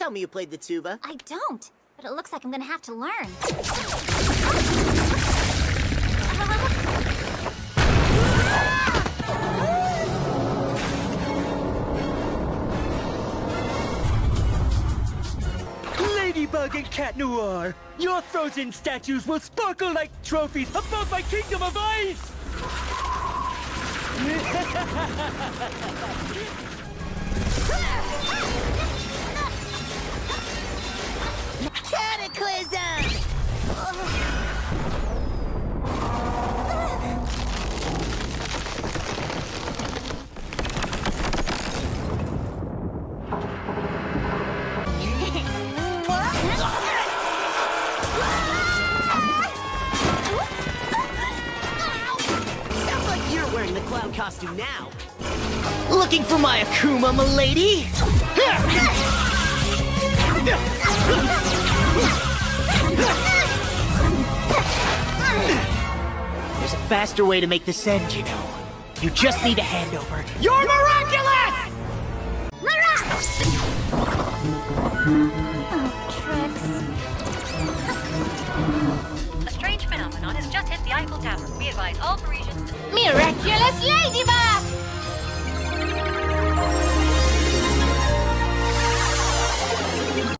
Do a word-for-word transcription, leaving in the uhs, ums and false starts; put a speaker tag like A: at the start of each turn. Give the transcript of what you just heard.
A: tell me you played the tuba.
B: I don't, but it looks like I'm gonna have to learn.
C: Ladybug and Cat Noir, your frozen statues will sparkle like trophies above my kingdom of ice!
A: Cataclysm! Sounds like you're wearing the clown costume now. Looking for my Akuma, m'lady? There's a faster way to make this end, you know. You just need to hand over. You're miraculous!
B: Oh, tricks.
D: A strange phenomenon has just hit the Eiffel Tower. We advise all Parisians to...
B: Miraculous Ladybug!